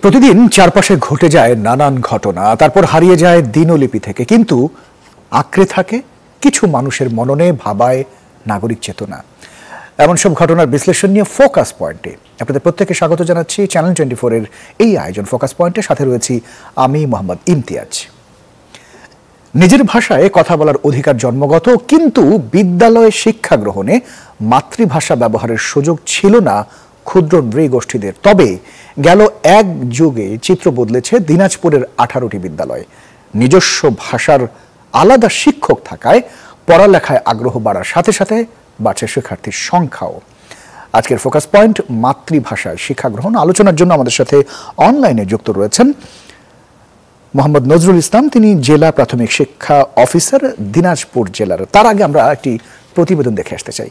প্রতিদিন চারপাশে ঘটে যায় নানান ঘটনা, তারপর হারিয়ে যায় দিনলিপি থেকে, কিন্তু আঁকড়ে থাকে কিছু মানুষের মননে, ভাবায় নাগরিক চেতনা। এমন সব ঘটনার বিশ্লেষণ নিয়ে ফোকাস পয়েন্টে আপনাদের প্রত্যেককে স্বাগত জানাচ্ছি। চ্যানেল 24 এর এই আয়োজন ফোকাস পয়েন্টে, সাথে রয়েছি আমি মোহাম্মদ ইমতিয়াজ। নিজের ভাষায় কথা বলার অধিকার জন্মগত, কিন্তু বিদ্যালয়ে শিক্ষা গ্রহণে মাতৃভাষা ব্যবহারের সুযোগ ছিল না ক্ষুদ্র নৃগোষ্ঠীদের। তবে গেল এক যুগে চিত্র বদলেছে দিনাজপুরের 18টি বিদ্যালয়। নিজস্ব ভাষার আলাদা শিক্ষক থাকায় পড়ালেখায় আগ্রহ বাড়ার সাথে সাথে বাড়ছে শিক্ষার্থীর সংখ্যাও। আজকের ফোকাস পয়েন্ট মাতৃভাষায় শিক্ষা গ্রহণ। আলোচনার জন্য আমাদের সাথে অনলাইনে যুক্ত রয়েছেন মোহাম্মদ নজরুল ইসলাম, তিনি জেলা প্রাথমিক শিক্ষা অফিসার দিনাজপুর জেলার। তার আগে আমরা একটি প্রতিবেদন দেখে আসতে চাই।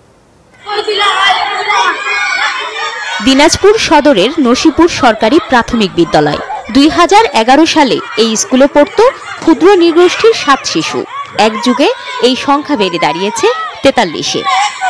দিনাজপুর সদরের নসিপুর সরকারি প্রাথমিক বিদ্যালয়। 2011 সালে এই স্কুলে পড়তো ক্ষুদ্র নৃগোষ্ঠীর 7 শিশু। এক যুগে এই সংখ্যা বেড়ে দাঁড়িয়েছে 43-এ।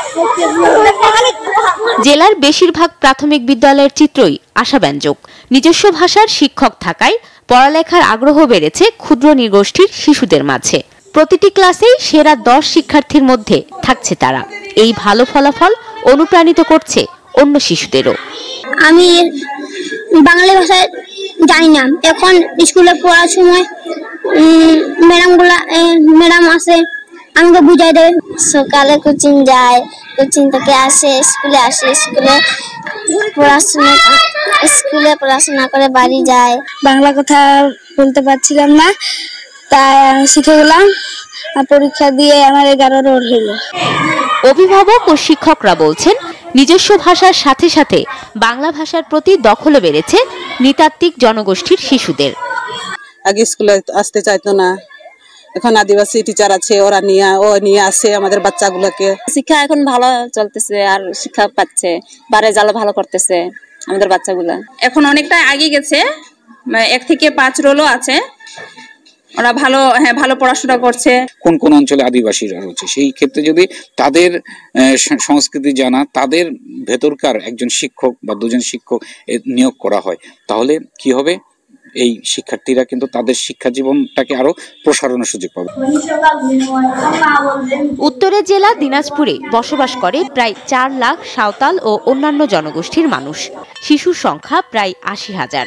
জেলার বেশিরভাগ প্রাথমিক বিদ্যালয়ের চিত্রই আশাব্যঞ্জক। নিজস্ব ভাষার শিক্ষক থাকায় পড়ালেখার আগ্রহ বেড়েছে ক্ষুদ্র নৃগোষ্ঠীর শিশুদের মাঝে। প্রতিটি ক্লাসেই সেরা 10 শিক্ষার্থীর মধ্যে থাকছে তারা। এই ভালো ফলাফল অনুপ্রাণিত করছে অন্য শিশুদেরও। আমি বাঙালি ভাষা জানি না, এখন স্কুলে পড়ার সময় ম্যাডাম আসে, আমাকে বুঝাই দেয়। সকালে কোচিং যায়, কোচিং থেকে আসে, স্কুলে পড়াশোনা করে বাড়ি যায়। বাংলা কথা বলতে পারছিলাম না, তাই শিখে গেলাম। পরীক্ষা দিয়ে আমার 11 রোল হলো। অভিভাবক ও শিক্ষকরা বলছেন, নিজস্ব ভাষার সাথে সাথে বাংলা ভাষার প্রতি দখলও বেড়েছে নৃতাত্ত্বিক জনগোষ্ঠীর শিশুদের। আগে স্কুলে আসতে চাইতো না, এখন আদিবাসী টিচার আছে, ওরা নিয়ে আসে আমাদের বাচ্চাগুলোকে। শিক্ষা এখন ভালো চলতেছে, আর শিক্ষা পাচ্ছে, বারে জালো ভালো করতেছে আমাদের বাচ্চাগুলা। এখন অনেকটা আগে গেছে, 1 থেকে 5 রোলও আছে। ওরা ভালো পড়াশোনা করছে। কোন কোন অঞ্চলে আদিবাসীরা রয়েছে, সেই ক্ষেত্রে যদি তাদের সংস্কৃতি জানা, তাদের ভেতরকার একজন শিক্ষক বা দুজন শিক্ষক নিয়োগ করা হয়, তাহলে কি হবে? এই শিক্ষার্থীরা কিন্তু তাদের শিক্ষা জীবনটাকে আরো প্রসারণের সুযোগ পাবে। উত্তরের জেলা দিনাজপুরে বসবাস করে প্রায় 4 লাখ সাঁওতাল ও অন্যান্য জনগোষ্ঠীর মানুষ। শিশুর সংখ্যা প্রায় 80,000।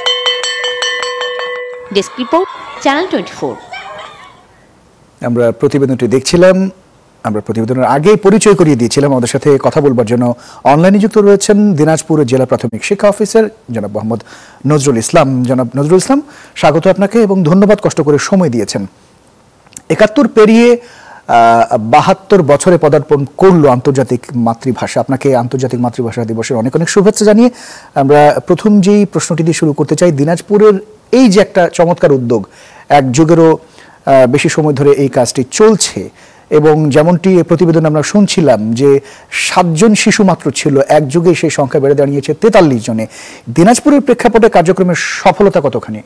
Desk report, channel 24। আমরা প্রতিবেদনটি দেখছিলাম। আমরা প্রতিবেদনের আগে পরিচয় করিয়ে দিয়েছিলাম। আমাদের সাথে কথা বলবার জন্য অনলাইনে যুক্ত রয়েছেন দিনাজপুর জেলা প্রাথমিক শিক্ষা অফিসার জনাব মোহাম্মদ নজরুল ইসলাম। জনাব নজরুল ইসলাম, স্বাগত আপনাকে এবং ধন্যবাদ, কষ্ট করে সময় দিয়েছেন। 71 পেরিয়ে 72 বছরে পদার্পণ করলো আন্তর্জাতিক মাতৃভাষা। আপনাকে আন্তর্জাতিক মাতৃভাষা দিবসের অনেক অনেক শুভেচ্ছা জানিয়ে আমরা প্রথম যেই প্রশ্নটি দিয়ে শুরু করতে চাই। দিনাজপুরের এই যে একটা চমৎকার উদ্যোগ, এক যুগেরও বেশি সময় ধরে এই কাজটি চলছে, এবং যেমনটি প্রতিবেদন আমরা শুনছিলাম যে 7 জন শিশু মাত্র ছিল, এক যুগে সেই সংখ্যা বেড়ে দাঁড়িয়েছে 43 জনে। দিনাজপুরের প্রেক্ষাপটে কার্যক্রমের সফলতা কতখানি?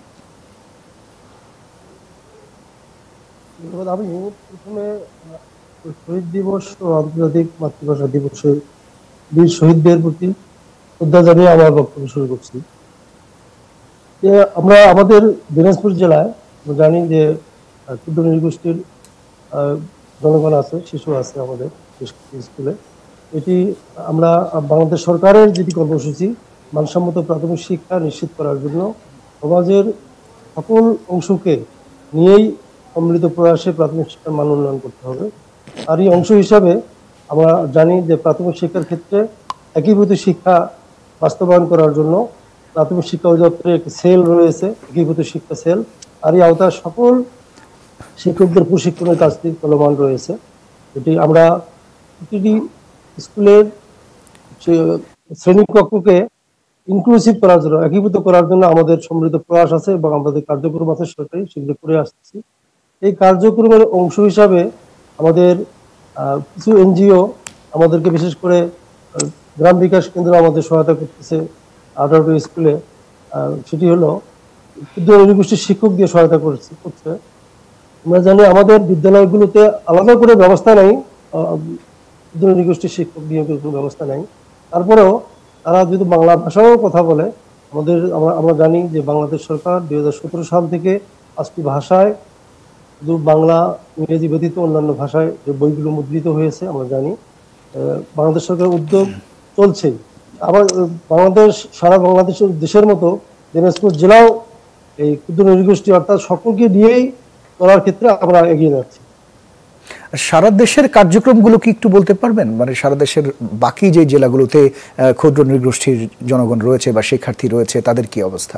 আমি প্রথমে শহীদ দিবস ও আন্তর্জাতিক মাতৃভাষা দিবসের বীর শহীদদের প্রতি শ্রদ্ধা জানিয়ে আমার বক্তব্য শুরু করছি। আমরা আমাদের দিনাজপুর জেলায় জানি যে ক্ষুদ্র নৃগোষ্ঠীর জনগণ আছে, শিশু আছে আমাদের স্কুলে। এটি আমরা বাংলাদেশ সরকারের যেটি কর্মসূচি, মানসম্মত প্রাথমিক শিক্ষা নিশ্চিত করার জন্য সমাজের সকল অংশকে নিয়েই সম্মিলিত প্রয়াসে প্রাথমিক শিক্ষার মান উন্নয়ন করতে হবে। আর এই অংশ হিসাবে আমরা জানি যে প্রাথমিক শিক্ষার ক্ষেত্রে একীভূত শিক্ষা বাস্তবায়ন করার জন্য প্রাথমিক শিক্ষা অধিদপ্তরে একটি সেল রয়েছে, একীভূত শিক্ষা সেল। আর এই আওতায় সকল শিক্ষকদের প্রশিক্ষণের কাজটি চলমান রয়েছে। এটি আমরা প্রতিটি স্কুলের শ্রেণীকক্ষকে ইনক্লুসিভ করার জন্য, একীভূত করার জন্য আমাদের সম্মিলিত প্রয়াস আছে এবং আমাদের কার্যক্রম আছে, সরকারি সেগুলো করে আসতেছি। এই কার্যক্রমের অংশ হিসাবে আমাদের কিছু এনজিও আমাদেরকে, বিশেষ করে গ্রাম বিকাশ কেন্দ্র আমাদের সহায়তা করতেছে 18টি স্কুলে। সেটি হলো ক্ষুদ্র নৃগোষ্ঠীর শিক্ষক দিয়ে সহায়তা করছে। আমরা জানি আমাদের বিদ্যালয়গুলোতে আলাদা করে ব্যবস্থা নেই, ক্ষুদ্র নৃগোষ্ঠীর শিক্ষক নিয়োগের কোনো ব্যবস্থা নেই। তারপরেও তারা যদি বাংলা ভাষাও কথা বলে, আমরা জানি যে বাংলাদেশ সরকার 2017 সাল থেকে 5টি ভাষায়, শুধু বাংলা ইংরেজি ব্যতীত অন্যান্য ভাষায় যে বইগুলো মুদ্রিত হয়েছে আমরা জানি। বাংলাদেশ সরকারের উদ্যোগ চলছে। আবার সারা দেশের মতো দিনাজপুর জেলাও এই ক্ষুদ্র নৃগোষ্ঠী অর্থাৎ সকলকে নিয়েই করার ক্ষেত্রে আমরা এগিয়ে যাচ্ছি। সারা দেশের কার্যক্রমগুলো কি একটু বলতে পারবেন? মানে সারা দেশের বাকি যে জেলাগুলোতে ক্ষুদ্র নৃগোষ্ঠীর জনগণ রয়েছে বা শিক্ষার্থী রয়েছে তাদের কি অবস্থা?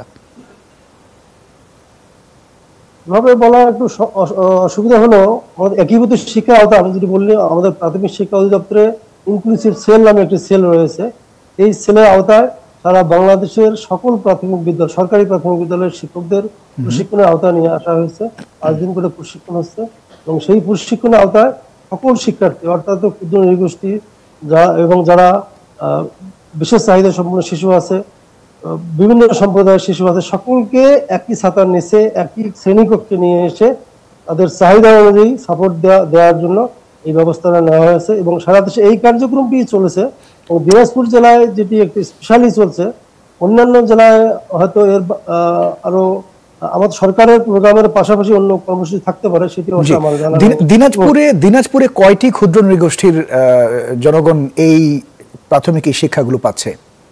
এভাবে বলা একটু অসুবিধা হলো। আমাদের একীভূত শিক্ষা আওতা, আমি যদি বললি, আমাদের প্রাথমিক শিক্ষা অধিদপ্তরে ইনক্লুসিভ সেল নামে একটি সেল রয়েছে। এই সেলের আওতায় সারা বাংলাদেশের সকল সরকারি প্রাথমিক বিদ্যালয়ের শিক্ষকদের প্রশিক্ষণের আওতায় নিয়ে আসা হয়েছে। 5 দিন করে প্রশিক্ষণ হচ্ছে এবং সেই প্রশিক্ষণের আওতায় সকল শিক্ষার্থী অর্থাৎ ক্ষুদ্র নৃগোষ্ঠী এবং যারা বিশেষ চাহিদা সম্পন্ন শিশু আছে, বিভিন্ন সম্প্রদায়ের শিশু আছে, সকলকে একই ছাতার নিচে একই শ্রেণীকক্ষে নিয়ে এসে তাদের চাহিদা অনুযায়ী সাপোর্ট দেওয়ার জন্য এই ব্যবস্থাটা নেওয়া হয়েছে এবং সারা দেশে এই কার্যক্রমটি চলেছে। এবং দিনাজপুর জেলায় যেটি একটি স্পেশালি চলছে, অন্যান্য জেলায় হয়তো এর আরো আমাদের সরকারের প্রোগ্রামের পাশাপাশি অন্য কর্মসূচি থাকতে পারে, সেটি অবশ্যই আমার জানা নেই। দিনাজপুরে কয়টি ক্ষুদ্র নৃগোষ্ঠীর জনগণ এই প্রাথমিক শিক্ষাগুলো পাচ্ছে?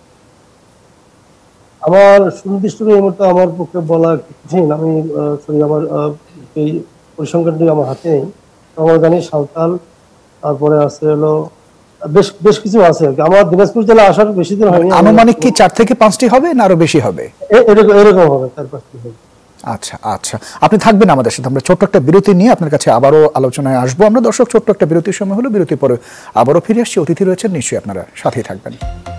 আমার সুনির্দিষ্ট এই মুহূর্তে আমার পক্ষে বলা কঠিন। আমি আমার এই পরিসংখ্যানটি আমার হাতে নেই। আমরা জানি সাঁওতাল, তারপরে আছে হলো বেশ কিছু আছে আর কি। আমার দিনাজপুর জেলা আসার বেশি দিন হয়নি। আনুমানিক কি 4 থেকে 5টি হবে না আরো বেশি হবে? এরকম হবে, 4-5টি হবে। আচ্ছা আচ্ছা, আপনি থাকবেন আমাদের সাথে। আমরা ছোট্ট একটা বিরতি নিয়ে আপনার কাছে আবারও আলোচনায় আসবো। আমরা দর্শক, ছোট্ট একটা বিরতির সময় হলো, বিরতির পরে আবারও ফিরে আসছি। অতিথি রয়েছেন, নিশ্চয়ই আপনারা সাথেই থাকবেন।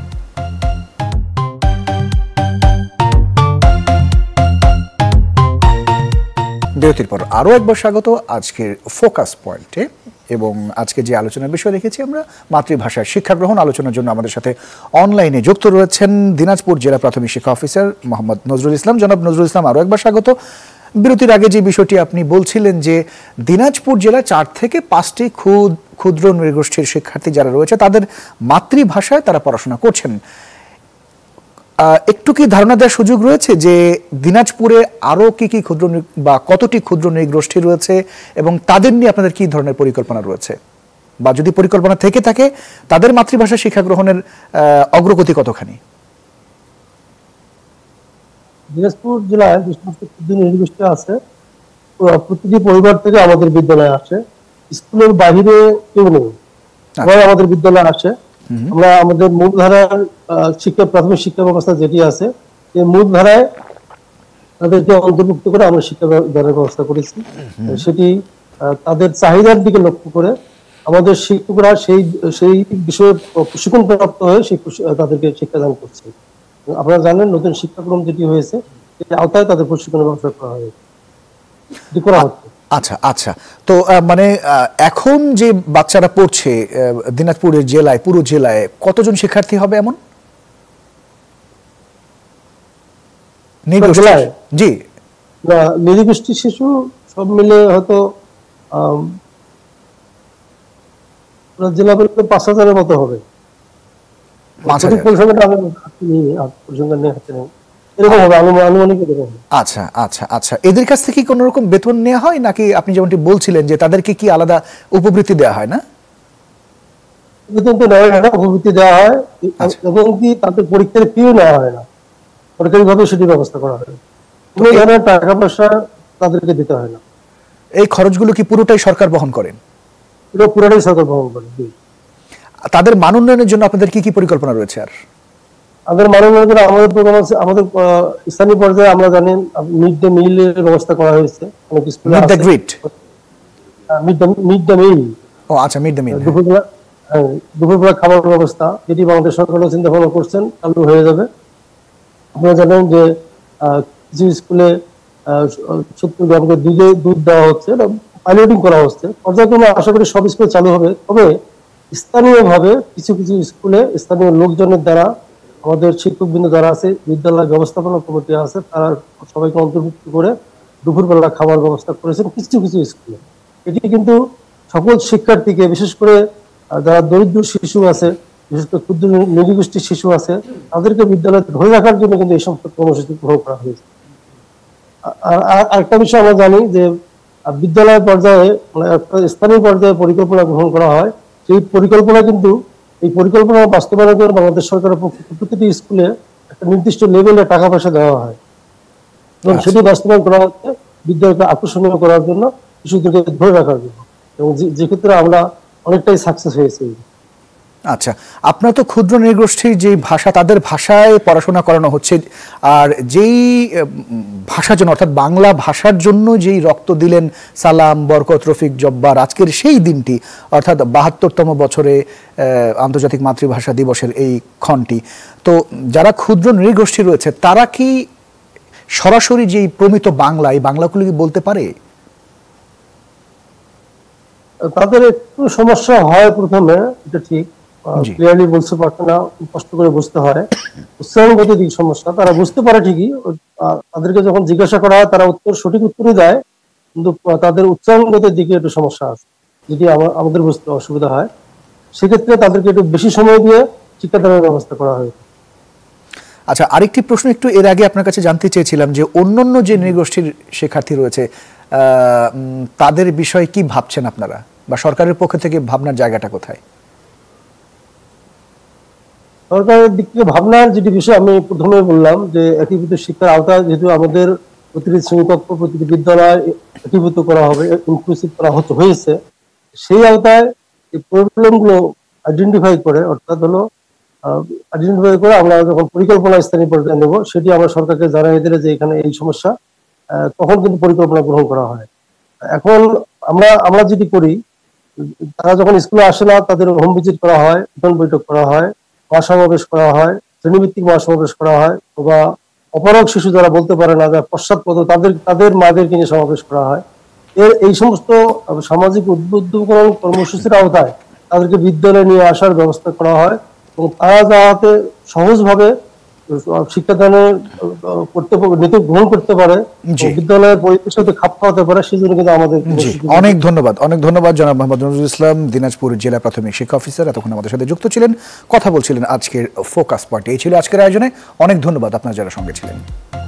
বিরতির পর আরও একবার স্বাগত আজকের ফোকাস পয়েন্টে। এবং আজকে যে আলোচনার বিষয় রেখেছি আমরা মাতৃভাষার শিক্ষা গ্রহণ, আলোচনার জন্য আমাদের সাথে অনলাইনে যুক্ত রয়েছেন দিনাজপুর জেলা প্রাথমিক শিক্ষা অফিসার মোহাম্মদ নজরুল ইসলাম। জনাব নজরুল ইসলাম, আরও একবার স্বাগত। বিরতির আগে যে বিষয়টি আপনি বলছিলেন যে দিনাজপুর জেলায় 4 থেকে 5টি ক্ষুদ্র নৃগোষ্ঠীর শিক্ষার্থী যারা রয়েছে তাদের মাতৃভাষায় তারা পড়াশোনা করছেন, একটু কি ধারণা দেওয়ার সুযোগ রয়েছে যে দিনাজপুরে আরো কি কি ক্ষুদ্র বা কতটি ক্ষুদ্র নৃগোষ্ঠী রয়েছে এবং তাদের নিয়ে আপনাদের কি ধরনের পরিকল্পনা রয়েছে, বা যদি পরিকল্পনা থেকে থাকে তাদের মাতৃভাষা শিক্ষা গ্রহণের অগ্রগতি কতখানি? দিনাজপুর জেলায় যে সমস্ত ক্ষুদ্র নৃগোষ্ঠী আছে প্রতিটি পরিবার থেকে আমাদের বিদ্যালয়ে আসে। স্কুলের বাহিরে কেউ নেই, সবাই আমাদের বিদ্যালয়ে আসে। আমরা আমাদের মূলধারার প্রাথমিক শিক্ষা ব্যবস্থা যেটি আছে, এই মূলধারায় তাদেরকে অন্তর্ভুক্ত করে আমরা শিক্ষা দানের ব্যবস্থা করেছি। সেটি তাদের চাহিদার দিকে লক্ষ্য করে আমাদের শিক্ষকরা সেই বিষয়ে প্রশিক্ষণ প্রাপ্ত হয়ে তাদেরকে শিক্ষাদান করছে। আপনারা জানেন নতুন শিক্ষাক্রম যেটি হয়েছে সেটি আওতায় তাদের প্রশিক্ষণের ব্যবস্থা করা হয়েছে, করা হচ্ছে। আচ্ছা আচ্ছা, তো মানে এখন যে বাচ্চারা পড়ছে দিনাজপুরের জেলায়, পুরো জেলায় কতজন শিক্ষার্থী হবে এমন? জি, নৃগোষ্ঠী শিশু সব মিলে হয়তো জেলা 5,000-এর মতো হবে। 5,000 আচ্ছা আচ্ছা আচ্ছা, এদের কাছ থেকে কোন রকম বেতন নেওয়া হয় নাকি আপনি যেমনটি বলছিলেন যে তাদেরকে কি আলাদা উপবৃত্তি দেওয়া হয়? না, বেতন তো নেওয়া হয় না, উপবৃত্তি দেওয়া হয় এবং কি তাদের পরীক্ষার ফিও নেওয়া হয় না, সরকারিভাবে সেটি ব্যবস্থা করা হয়। কোনো ধরনের টাকা পয়সা তাদেরকে দিতে হয় না। এই খরচগুলো কি পুরোটাই সরকার বহন করেন? পুরোটাই সরকার বহন করে। তাদের মান উন্নয়নের জন্য আপনাদের কি কি পরিকল্পনা রয়েছে? আর আমাদের মান উন্নয়নের জন্য আমাদের প্রোগ্রাম আছে। আমাদের স্থানীয় পর্যায়ে আমরা জানেন মিড ডে মিলের ব্যবস্থা করা হয়েছে অনেক স্কুলে। মিড ডে মিল, ও আচ্ছা, মিড ডে মিল, দুপুরবেলা খাবার ব্যবস্থা, যেটি বাংলাদেশ সরকারও চিন্তা ভাবনা করছেন, চালু হয়ে যাবে। আপনারা জানেন যে কিছু স্কুলে 70 গ্রামকে দুধ দেওয়া হচ্ছে, পাইলটিং করা হচ্ছে। পর্যায়ক্রমে আশা করি সব স্কুলে চালু হবে। তবে স্থানীয়ভাবে কিছু কিছু স্কুলে স্থানীয় লোকজনের দ্বারা, আমাদের শিক্ষকবৃন্দ যারা আছে, বিদ্যালয় ব্যবস্থাপনা কমিটি আছে, তারা সবাইকে অন্তর্ভুক্ত করে দুপুরবেলা খাবার ব্যবস্থা করেছেন কিছু কিছু স্কুলে। এটি কিন্তু সকল শিক্ষার্থীকে, বিশেষ করে যারা দরিদ্র শিশু আছে, বিশেষ করে ক্ষুদ্র নৃগোষ্ঠীর শিশু আছে, তাদেরকে বিদ্যালয়ে ধরে রাখার জন্য কিন্তু এই সমস্ত কর্মসূচি গ্রহণ করা হয়েছে। আর আরেকটা বিষয় আমরা জানি যে বিদ্যালয় পর্যায়ে মানে স্থানীয় পর্যায়ে পরিকল্পনা গ্রহণ করা হয়, সেই পরিকল্পনা কিন্তু এই পরিকল্পনা বাস্তবায়নের জন্য বাংলাদেশ সরকারের পক্ষ থেকে প্রতিটি স্কুলে একটা নির্দিষ্ট লেভেলে টাকা পয়সা দেওয়া হয় এবং সেটি বাস্তবায়ন করা হচ্ছে বিদ্যালয়কে আকর্ষণীয় করার জন্য, শিশুদেরকে ধরে রাখার জন্য, এবং যে ক্ষেত্রে আমরা অনেকটাই সাকসেস হয়েছি। আচ্ছা, আপনার তো ক্ষুদ্র নৃগোষ্ঠীর যে ভাষা, তাদের ভাষায় পড়াশোনা করানো হচ্ছে, আর যেই ভাষার জন্য অর্থাৎ বাংলা ভাষার জন্য যেই রক্ত দিলেন সালাম, বরকত, রফিক, জব্বার, আজকের সেই দিনটি অর্থাৎ ৭২তম বছরে আন্তর্জাতিক মাতৃভাষা দিবসের এই ক্ষণটি, তো যারা ক্ষুদ্র নৃগোষ্ঠী রয়েছে তারা কি সরাসরি যেই প্রমিত বাংলা, এই বাংলাগুলো কি বলতে পারে? তাদের একটু সমস্যা হয় প্রথমে, এটা ঠিক, ক্লিয়ারলি বলতে পারছে না, কষ্ট করে বুঝতে হয়, উচ্চারণগত দিক সমস্যা। তারা বুঝতে পারে ঠিকই, তাদেরকে যখন জিজ্ঞাসা করা হয় তারা সঠিক উত্তরই দেয়, কিন্তু তাদের উচ্চারণগত দিকে একটু সমস্যা আছে, যেটি আমাদের বুঝতে অসুবিধা হয়। সেক্ষেত্রে তাদেরকে একটু বেশি সময় দিয়ে শিক্ষাদানের ব্যবস্থা করা হয়। আচ্ছা, আরেকটি প্রশ্ন একটু এর আগে আপনার কাছে জানতে চেয়েছিলাম যে অন্যান্য যে নৃগোষ্ঠীর শিক্ষার্থী রয়েছে তাদের বিষয়ে কি ভাবছেন আপনারা, বা সরকারের পক্ষ থেকে ভাবনার জায়গাটা কোথায়? সরকারের দিক থেকে ভাবনার যেটি বিষয় আমি প্রথমে বললাম যে একীভূত শিক্ষার আওতায় যেহেতু আমাদের প্রতিটি শ্রেণীকক্ষ, প্রতিটি বিদ্যালয় একীভূত করা হবে, ইনক্লুসিভ করা হয়েছে, সেই আওতায় এই প্রবলেম গুলো আইডেন্টিফাই করে, অর্থাৎ হলো আইডেন্টিফাই করে আমরা যখন পরিকল্পনা স্থানীয় পর্যায়ে নেব, সেটি আমরা সরকারকে জানিয়ে দিলে যে এখানে এই সমস্যা, তখন কিন্তু পরিকল্পনা গ্রহণ করা হয়। এখন আমরা যেটি করি, তারা যখন স্কুলে আসে না তাদের হোম ভিজিট করা হয়, বৈঠক করা হয়, মহাসমাবেশ করা হয়, শ্রেণীভিত্তিক মহাসমাবেশ করা হয়, বা অপারগ শিশু যারা বলতে পারে না, যারা পশ্চাৎপদ, তাদের মাদেরকে নিয়ে সমাবেশ করা হয়। এই সমস্ত সামাজিক উদ্বুদ্ধকরণ কর্মসূচির আওতায় তাদেরকে বিদ্যালয়ে নিয়ে আসার ব্যবস্থা করা হয়, এবং তারা যাতে সহজভাবে শিক্ষাদানের নীতি গ্রহণ করতে পারে, বিদ্যালয়ের পরিবেশের সাথে খাপ খাওয়াতে পারে, সেই জন্য কিন্তু আমাদের। অনেক ধন্যবাদ জনাব মোহাম্মদ নজরুল ইসলাম, দিনাজপুর জেলা প্রাথমিক শিক্ষা অফিসার, এতক্ষণ আমাদের সাথে যুক্ত ছিলেন, কথা বলছিলেন আজকের ফোকাস পয়েন্টে। এই ছিল আজকের আয়োজনে, অনেক ধন্যবাদ আপনারা যারা সঙ্গে ছিলেন।